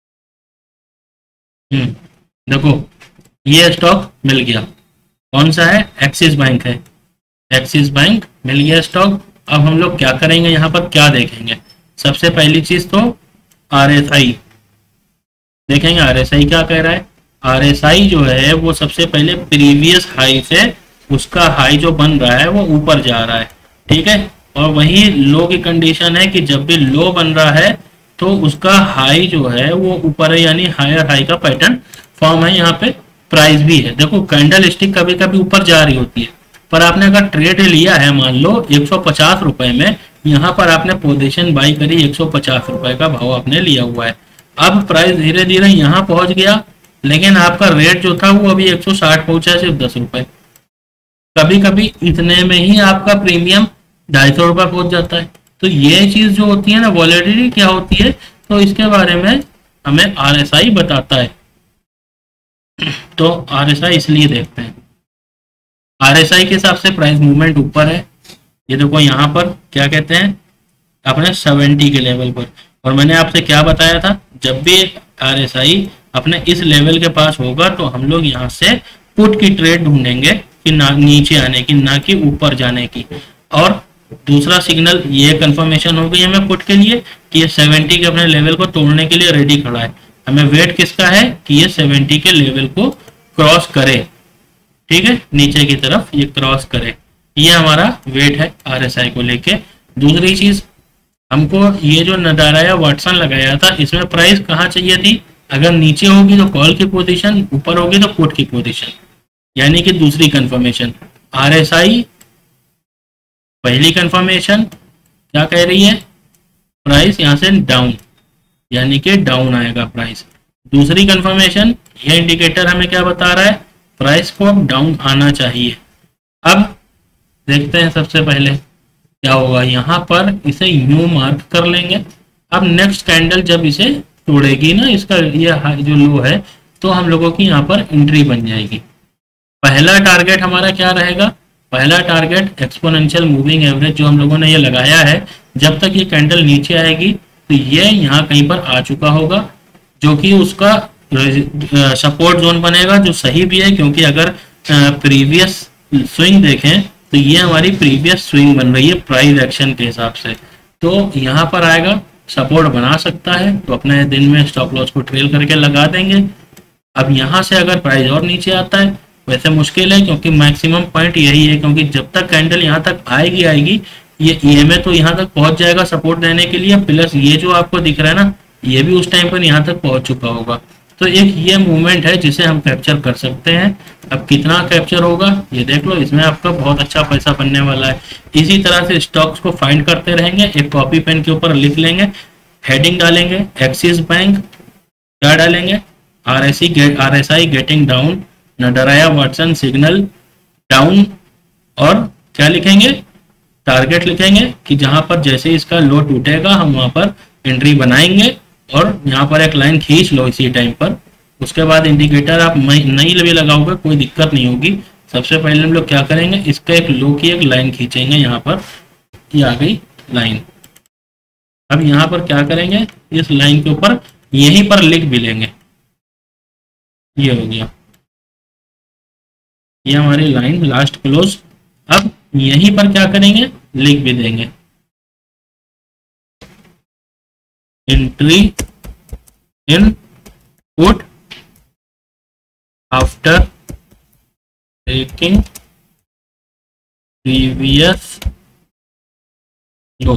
देखो ये स्टॉक मिल गया। कौन सा है, एक्सिस बैंक है, एक्सिस बैंक मिल गया स्टॉक। अब हम लोग क्या करेंगे, यहाँ पर क्या देखेंगे, सबसे पहली चीज तो आरएसआई। देखेंगे RSI क्या कह रहा है। RSI जो है वो सबसे पहले प्रीवियस हाई से उसका हाई जो बन रहा है वो ऊपर जा रहा है, ठीक है। और वही लो की कंडीशन है कि जब भी लो बन रहा है तो उसका हाई जो है वो ऊपर है, यानी हायर हाई का पैटर्न फॉर्म है। यहाँ पे प्राइस भी है, देखो कैंडल स्टिक कभी कभी ऊपर जा रही होती है, पर आपने अगर ट्रेड लिया है मान लो 150 रुपए में, यहाँ पर आपने पोजीशन बाई करी 150 रुपए का भाव आपने लिया हुआ है। अब प्राइस धीरे धीरे यहाँ पहुंच गया, लेकिन आपका रेट जो था वो अभी 160 पहुंचा, सिर्फ 10 रुपए। कभी कभी इतने में ही आपका प्रीमियम 250 रुपये पहुंच जाता है। तो ये चीज जो होती है ना, वॉलेटिलिटी क्या होती है, तो इसके बारे में हमें RSI बताता है। तो RSI इसलिए देखते हैं, RSI के हिसाब से प्राइस मूवमेंट ऊपर है। ये देखो यहाँ पर क्या कहते हैं अपने 70 के लेवल पर, और मैंने आपसे क्या बताया था, जब भी RSI अपने इस लेवल के पास होगा तो हम लोग यहाँ से पुट की ट्रेड ढूंढेंगे कि ना नीचे आने की, ना कि ऊपर जाने की। और दूसरा सिग्नल ये कंफर्मेशन हो गई हमें पुट के लिए कि ये 70 के अपने लेवल को तोड़ने के लिए रेडी खड़ा है। हमें वेट किसका है कि ये 70 के लेवल को क्रॉस करे, ठीक है, नीचे की तरफ ये क्रॉस करे। ये हमारा वेट है RSI को लेके। दूसरी चीज, हमको ये जो नडारा वाटसन लगाया था इसमें प्राइस कहाँ चाहिए थी, अगर नीचे होगी तो कॉल की पोजीशन, ऊपर होगी तो पुट की पोजीशन, यानी कि दूसरी कंफर्मेशन। RSI पहली कंफर्मेशन क्या कह रही है, प्राइस यहाँ से डाउन, यानी कि डाउन आएगा प्राइस। दूसरी कंफर्मेशन, यह इंडिकेटर हमें क्या बता रहा है, प्राइस को अब डाउन आना चाहिए। अब देखते हैं सबसे पहले क्या होगा, यहाँ पर इसे यूं मार्क कर लेंगे। अब नेक्स्ट कैंडल जब इसे तोड़ेगी ना, इसका ये हाई जो लो है, तो हम लोगों की यहाँ पर एंट्री बन जाएगी। पहला टारगेट हमारा क्या रहेगा, पहला टारगेट एक्सपोनेंशियल मूविंग एवरेज जो हम लोगों ने ये लगाया है, जब तक ये कैंडल नीचे आएगी तो ये यहाँ कहीं पर आ चुका होगा, जो कि उसका सपोर्ट जोन बनेगा, जो सही भी है, क्योंकि अगर प्रीवियस स्विंग देखें तो ये हमारी प्रीवियस स्विंग बन रही है प्राइस एक्शन के हिसाब से। तो यहाँ पर आएगा, सपोर्ट बना सकता है, तो अपने दिन में स्टॉप लॉस को ट्रेल करके लगा देंगे। अब यहाँ से अगर प्राइस और नीचे आता है, वैसे मुश्किल है क्योंकि मैक्सिमम पॉइंट यही है, क्योंकि जब तक कैंडल यहाँ तक आएगी ये EMA तो यहाँ तक पहुंच जाएगा सपोर्ट देने के लिए, प्लस ये जो आपको दिख रहा है ना, ये भी उस टाइम पर यहाँ तक पहुंच चुका होगा। तो एक ये मूवमेंट है जिसे हम कैप्चर कर सकते हैं। अब कितना कैप्चर होगा ये देख लो, इसमें आपका बहुत अच्छा पैसा बनने वाला है। इसी तरह से स्टॉक्स को फाइंड करते रहेंगे, एक कॉपी पेन के ऊपर लिख लेंगे, हेडिंग डालेंगे एक्सिस बैंक, क्या डालेंगे RSI getting down, Nadaraya Watson signal down, और क्या लिखेंगे, टारगेट लिखेंगे कि जहां पर जैसे इसका लो टूटेगा हम वहां पर एंट्री बनाएंगे, और यहाँ पर एक लाइन खींच लो इसी टाइम पर। उसके बाद इंडिकेटर आप नहीं भी लगाओगे कोई दिक्कत नहीं होगी। सबसे पहले हम लोग क्या करेंगे, इसका एक लो की एक लाइन खींचेंगे, यहाँ पर ये आ गई लाइन। अब यहाँ पर क्या करेंगे, इस लाइन के ऊपर यहीं पर लिख भी लेंगे, ये हो गया, ये हमारी लाइन लास्ट क्लोज। अब यहीं पर क्या करेंगे, लिख भी देंगे entry in put after taking previous low,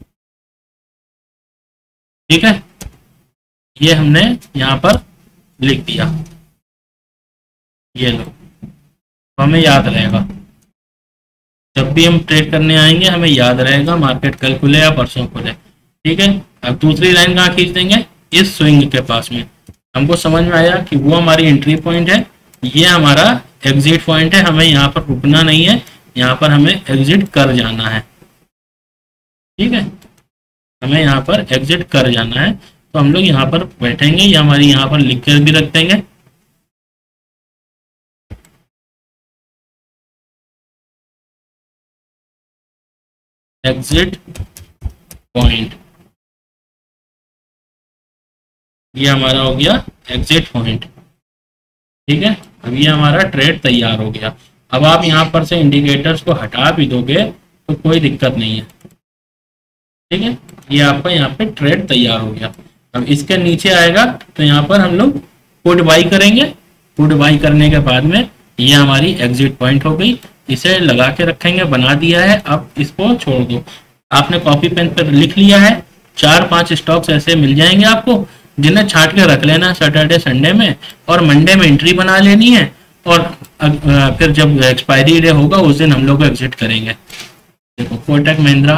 ठीक है। ये हमने यहां पर लिख दिया, ये लो, तो हमें याद रहेगा, जब भी हम ट्रेड करने आएंगे हमें याद रहेगा, मार्केट कल खुले या परसों खुले, ठीक है। अब दूसरी लाइन कहाँ खींच देंगे, इस स्विंग के पास में। हमको समझ में आया कि वो हमारी एंट्री पॉइंट है, ये हमारा एग्जिट पॉइंट है, हमें यहाँ पर रुकना नहीं है, यहाँ पर हमें एग्जिट कर जाना है, ठीक है, हमें यहाँ पर एग्जिट कर जाना है। तो हम लोग यहाँ पर बैठेंगे, या हमारी यहाँ पर लिख कर भी रख देंगे, एग्जिट पॉइंट, ये हमारा हो गया एग्जिट पॉइंट, ठीक है। अब ये हमारा ट्रेड तैयार हो गया। अब आप यहाँ पर से इंडिकेटर्स को हटा भी दोगे तो कोई दिक्कत नहीं है, ठीक है, ये आपका यहाँ पे ट्रेड तैयार हो गया। अब इसके नीचे आएगा तो यहाँ पर हम लोग पुट बाई करेंगे। पुट बाई करने के बाद में ये हमारी एग्जिट पॉइंट हो गई, इसे लगा के रखेंगे, बना दिया है। अब इसको छोड़ दो, आपने कॉपी पेन पर लिख लिया है। 4-5 स्टॉक्स ऐसे मिल जाएंगे आपको, जिन्हें छाट के रख लेना सैटरडे संडे में, और मंडे में एंट्री बना लेनी है। और फिर जब एक्सपायरी डे होगा उस दिन हम लोग एग्जिट करेंगे। देखो कोटक महिंद्रा,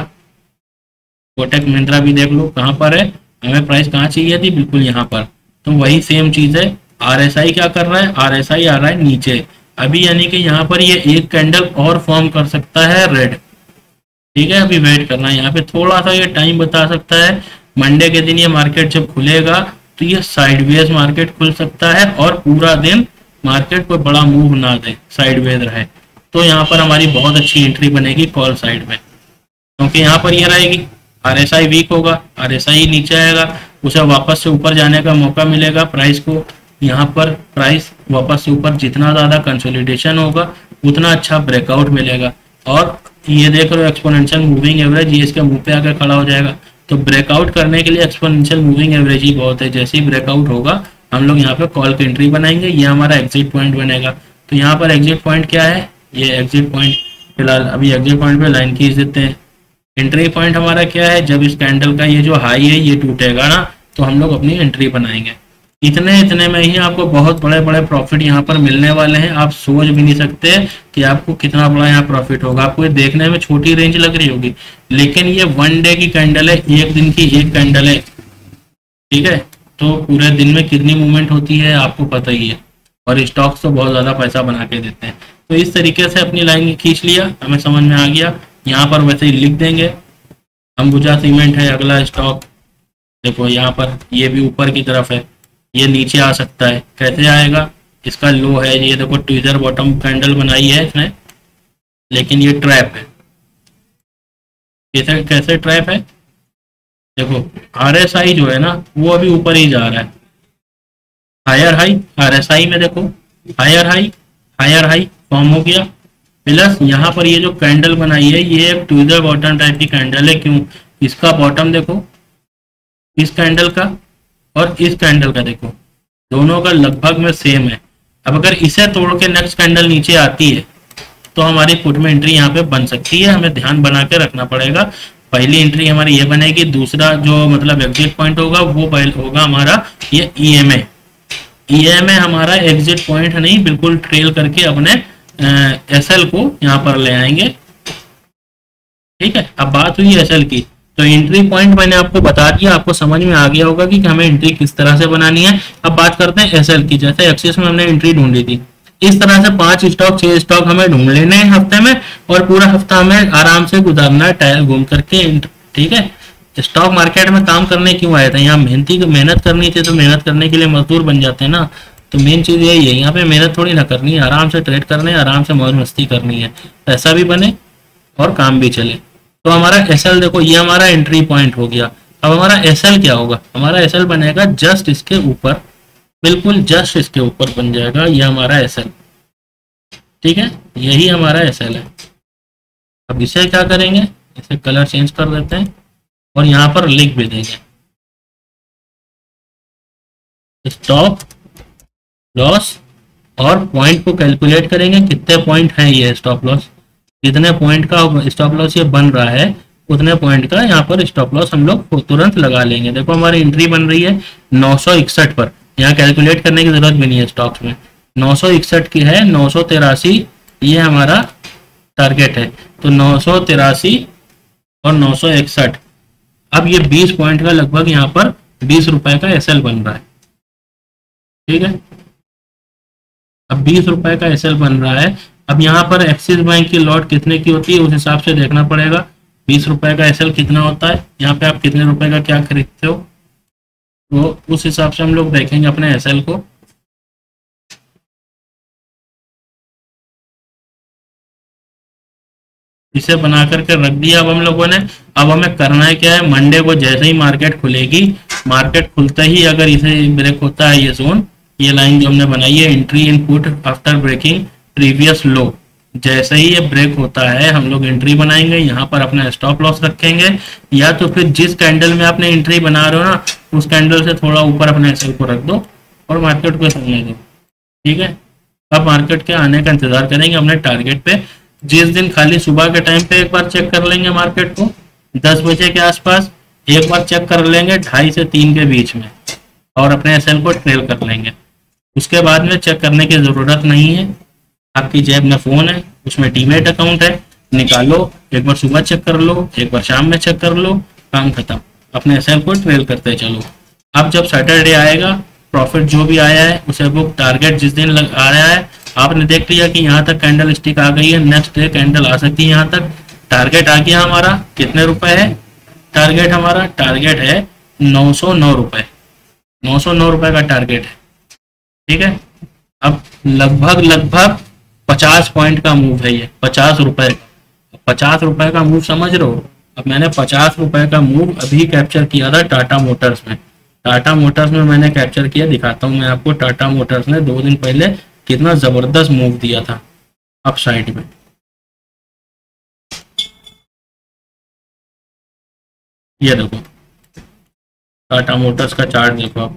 कोटक महिंद्रा भी देख लो कहाँ पर है, हमें प्राइस कहाँ चाहिए थी, बिल्कुल यहाँ पर। तो वही सेम चीज है। आरएसआई क्या कर रहा है, आरएसआई आ रहा है नीचे अभी, यानी कि यहाँ पर ये एक कैंडल और फॉर्म कर सकता है रेड। ठीक है, अभी वेट करना है, यहाँ पे थोड़ा सा ये टाइम बता सकता है। मंडे के दिन ये मार्केट जब खुलेगा तो ये साइडवेज मार्केट खुल सकता है, और पूरा दिन मार्केट कोई बड़ा मूव ना दे, साइडवेज रहे, तो यहाँ पर हमारी बहुत अच्छी एंट्री बनेगी कॉल साइड में। क्योंकि यहाँ पर ये रहेगी, आरएसआई वीक होगा, आरएसआई नीचे आएगा, उसे वापस से ऊपर जाने का मौका मिलेगा प्राइस को। यहाँ पर प्राइस वापस से ऊपर जितना ज़्यादा कंसोलिडेशन होगा उतना अच्छा ब्रेकआउट मिलेगा। और ये देख रहे हो एक्सपोनेंशियल मूविंग एवरेज, ये इसके मुंह पे आकर खड़ा हो जाएगा। तो ब्रेकआउट करने के लिए एक्सपोनेंशियल मूविंग एवरेज ही बहुत है। जैसे ही ब्रेकआउट होगा हम लोग यहाँ पे कॉल की एंट्री बनाएंगे, ये हमारा एग्जिट पॉइंट बनेगा। तो यहाँ पर एग्जिट पॉइंट क्या है, ये एग्जिट पॉइंट, फिलहाल अभी एग्जिट पॉइंट पे लाइन खींच देते हैं। एंट्री पॉइंट हमारा क्या है, जब इस कैंडल का ये जो हाई है ये टूटेगा ना, तो हम लोग अपनी एंट्री बनाएंगे। इतने में ही आपको बहुत बड़े बड़े प्रॉफिट यहाँ पर मिलने वाले हैं। आप सोच भी नहीं सकते कि आपको कितना बड़ा यहाँ प्रॉफिट होगा। आपको ये देखने में छोटी रेंज लग रही होगी, लेकिन ये 1 डे की कैंडल है, एक दिन की एक कैंडल है। ठीक है, तो पूरे दिन में कितनी मूवमेंट होती है आपको पता ही है, और स्टॉक्स तो बहुत ज्यादा पैसा बना के देते हैं। तो इस तरीके से अपनी लाइन खींच लिया, हमें समझ में आ गया। यहाँ पर वैसे ही लिख देंगे, अंबुजा सीमेंट है अगला स्टॉक। देखो यहाँ पर ये भी ऊपर की तरफ है, ये नीचे आ सकता है। कैसे आएगा, इसका लो है, ये देखो ट्विजर बॉटम कैंडल बनाई है इसने, लेकिन ये ट्रैप है। कैसे कैसे ट्रैप है, देखो आरएसआई जो है ना वो अभी ऊपर ही जा रहा है, हायर हाई। आरएसआई में देखो हायर हाई फॉर्म हो गया, प्लस यहाँ पर ये जो कैंडल बनाई है ये एक ट्विजर बॉटम टाइप की कैंडल है। क्यों, इसका बॉटम देखो इस कैंडल का और इस कैंडल का देखो, दोनों का लगभग में सेम है। अब अगर इसे तोड़ के नेक्स्ट कैंडल नीचे आती है तो हमारी पुट में एंट्री यहाँ पे बन सकती है। हमें ध्यान बना के रखना पड़ेगा। पहली एंट्री हमारी ये बनेगी, दूसरा जो मतलब एग्जिट पॉइंट होगा वो होगा हमारा ये ईएमए। ईएमए हमारा एग्जिट पॉइंट नहीं, बिल्कुल ट्रेल करके अपने एसएल को यहाँ पर ले आएंगे। ठीक है, अब बात हुई एसएल की, तो एंट्री पॉइंट मैंने आपको बता दिया, आपको समझ में आ गया होगा कि हमें एंट्री किस तरह से बनानी है। अब बात करते हैं एसएल की। जैसे एक्सिस में हमने एंट्री ढूंढी थी, इस तरह से 5 स्टॉक 6 स्टॉक हमें ढूंढ लेने हैं हफ्ते में, और पूरा हफ्ता हमें आराम से गुजारना है टायर घूम करके। ठीक है, स्टॉक मार्केट में काम करने क्यों आए थे, यहाँ मेहनत करनी थी, तो मेहनत करने के लिए मजदूर बन जाते हैं ना। तो मेन चीज यही है, यहाँ पे मेहनत थोड़ी ना करनी है, आराम से ट्रेड करने है, आराम से मौज मस्ती करनी है, पैसा भी बने और काम भी चले। तो हमारा एसएल देखो, ये हमारा एंट्री पॉइंट हो गया। अब हमारा एसएल क्या होगा, हमारा एसएल बनेगा जस्ट इसके ऊपर, बिल्कुल जस्ट इसके ऊपर बन जाएगा ये हमारा एसएल। ठीक है, यही हमारा एसएल है। अब इसे क्या करेंगे, इसे कलर चेंज कर देते हैं और यहाँ पर लिख भी देंगे स्टॉप लॉस, और पॉइंट को कैलकुलेट करेंगे कितने पॉइंट है ये स्टॉप लॉस, कितने पॉइंट का स्टॉप लॉस ये बन रहा है, उतने पॉइंट का यहाँ पर स्टॉप लॉस हम लोग तुरंत लगा लेंगे। देखो हमारी एंट्री बन रही है 961 पर, यहाँ कैलकुलेट करने की जरूरत भी नहीं है स्टॉक्स में, 961 की है, 983 ये हमारा टारगेट है। तो 983 और 961, अब ये 20 पॉइंट का लगभग यहाँ पर 20 रुपए का एसएल बन रहा है। ठीक है, अब 20 रुपए का एसएल बन रहा है। अब यहाँ पर एक्सिस बैंक की लॉट कितने की होती है उस हिसाब से देखना पड़ेगा। 20 रुपए का एसएल कितना होता है, यहाँ पे आप कितने रुपए का क्या खरीदते हो, तो उस हिसाब से हम लोग देखेंगे अपने एसएल को। इसे बना करके रख दिया अब हम लोगों ने। अब हमें करना है क्या है, मंडे को जैसे ही मार्केट खुलेगी, मार्केट खुलते ही अगर इसे ब्रेक होता है ये जोन, ये लाइन जो हमने बनाई है, entry in put after breaking previous low, जैसे ही ये ब्रेक होता है हम लोग एंट्री बनाएंगे, यहाँ पर अपना स्टॉप लॉस रखेंगे, या तो फिर जिस कैंडल में आपने एंट्री बना रहे हो ना उस कैंडल से थोड़ा ऊपर अपने एसएल को रख दो और मार्केट को समझने दो। ठीक है, अब मार्केट के आने का इंतजार करेंगे अपने टारगेट पे। जिस दिन खाली सुबह के टाइम पे एक बार चेक कर लेंगे मार्केट को 10 बजे के आसपास, एक बार चेक कर लेंगे 2:30 से 3 के बीच में और अपने एसएल को ट्रेल कर लेंगे। उसके बाद में चेक करने की ज़रूरत नहीं है, आपकी जेब में फ़ोन है, उसमें डीमैट अकाउंट है, निकालो, एक बार सुबह चेक कर लो, एक बार शाम में चेक कर लो, काम खत्म, अपने एसएल को ट्रेल करते चलो। अब जब सैटरडे आएगा प्रॉफिट जो भी आया है उसे वो टारगेट जिस दिन आया है आपने देख लिया कि यहाँ तक कैंडल स्टिक आ गई है, नेक्स्ट डे कैंडल आ सकती है यहाँ तक, टारगेट आ गया हमारा। कितने रुपए है टारगेट? हमारा टारगेट है 909 रुपए, 909 रुपए का टारगेट है। ठीक है, अब लगभग 50 पॉइंट का मूव है ये, 50 रुपए, 50 रुपए का मूव समझ रहे हो। अब मैंने 50 रुपए का मूव अभी कैप्चर किया था टाटा मोटर्स में, टाटा मोटर्स में मैंने कैप्चर किया, दिखाता हूँ मैं आपको। टाटा मोटर्स ने 2 दिन पहले कितना जबरदस्त मूव दिया था अप साइड में। ये देखो टाटा मोटर्स का चार्ट देखो आप,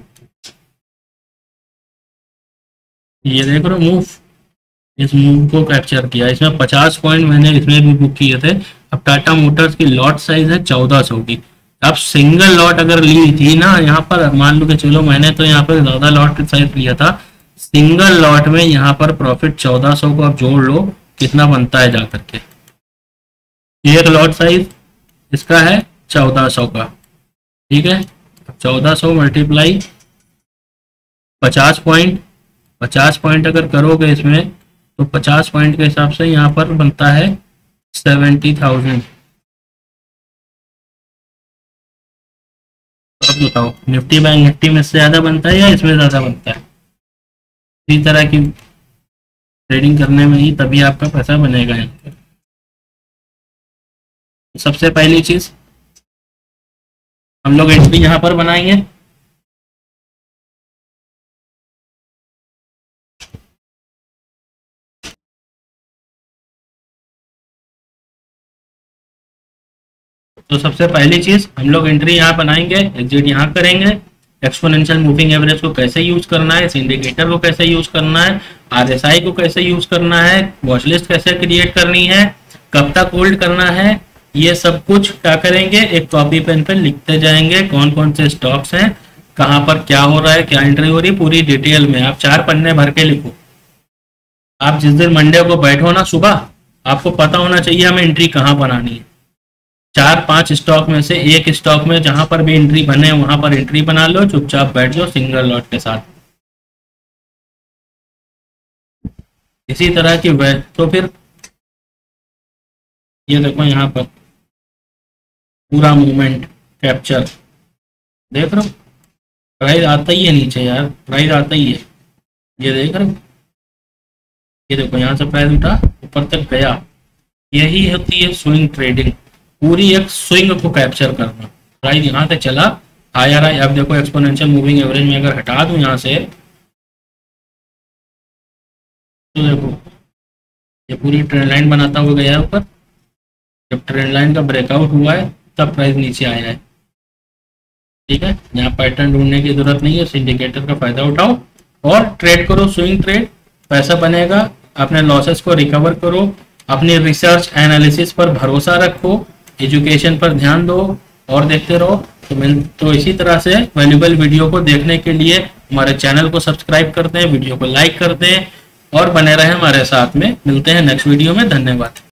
ये देख रहे हो मूव, इस मूव को कैप्चर किया, इसमें 50 पॉइंट मैंने इसमें भी बुक किए थे। अब टाटा मोटर्स की लॉट साइज है 1400 की। अब सिंगल लॉट अगर ली थी ना यहाँ पर, मान लो कि चलो मैंने तो यहाँ पर ज्यादा लॉट साइज लिया था, सिंगल लॉट में यहाँ पर प्रॉफिट 1400 को आप जोड़ लो कितना बनता है जाकर के। एक लॉट साइज इसका है 1400 का। ठीक है, 1400 मल्टीप्लाई 50 पॉइंट, 50 पॉइंट अगर करोगे इसमें तो 50 पॉइंट के हिसाब से यहाँ पर बनता है 70,000। अब बताओ निफ्टी बैंक निफ्टी में से ज्यादा बनता है या इसमें ज्यादा बनता है? इसी तरह की ट्रेडिंग करने में ही तभी आपका पैसा बनेगा यहाँ पर। सबसे पहली चीज हम लोग एंट्री यहाँ पर बनाएंगे, तो सबसे पहली चीज हम लोग एंट्री यहाँ बनाएंगे, एग्जिट यहाँ करेंगे। एक्सपोनेंशियल मूविंग एवरेज को कैसे यूज करना है, इस इंडिकेटर को कैसे यूज करना है, आरएसआई को कैसे यूज करना है, वॉच लिस्ट कैसे क्रिएट करनी है, कब तक होल्ड करना है, ये सब कुछ क्या करेंगे एक कॉपी पेन पे लिखते जाएंगे। कौन कौन से स्टॉक्स हैं, कहाँ पर क्या हो रहा है, क्या एंट्री हो रही है, पूरी डिटेल में आप 4 पन्ने भर के लिखो। आप जिस दिन मंडे को बैठो ना सुबह, आपको पता होना चाहिए हमें एंट्री कहाँ बनानी है। 4-5 स्टॉक में से एक स्टॉक में जहां पर भी एंट्री बने वहां पर एंट्री बना लो, चुपचाप बैठ जाओ सिंगल लॉट के साथ। इसी तरह की वह तो फिर ये देखो यहाँ पर पूरा मूवमेंट कैप्चर देख रहे हो, प्राइस आता ही है नीचे यार, प्राइस आता ही है, ये देख रहे हो, ये देखो यहाँ से प्राइस उठा ऊपर तक गया। यही होती है स्विंग ट्रेडिंग, पूरी एक स्विंग को कैप्चर करना। प्राइस यहाँ से चला हायर है, अब देखो एक्सपोनेंशियल मूविंग एवरेज में अगर हटा दूं यहाँ से तो देखो ये पूरी ट्रेंड लाइन बनाता हुआ गया है ऊपर। जब ट्रेंड लाइन का ब्रेकआउट हुआ है तब प्राइस नीचे आया है। ठीक है, यहाँ पैटर्न ढूंढने की जरूरत नहीं है, इस इंडिकेटर का फायदा उठाओ और ट्रेड करो, स्विंग ट्रेड, पैसा बनेगा। अपने लॉसेस को रिकवर करो, अपनी रिसर्च एनालिसिस पर भरोसा रखो, एजुकेशन पर ध्यान दो और देखते रहो। तो इसी तरह से वैल्यूएबल वीडियो को देखने के लिए हमारे चैनल को सब्सक्राइब करते हैं, वीडियो को लाइक करते हैं और बने रहे हमारे साथ में। मिलते हैं नेक्स्ट वीडियो में, धन्यवाद।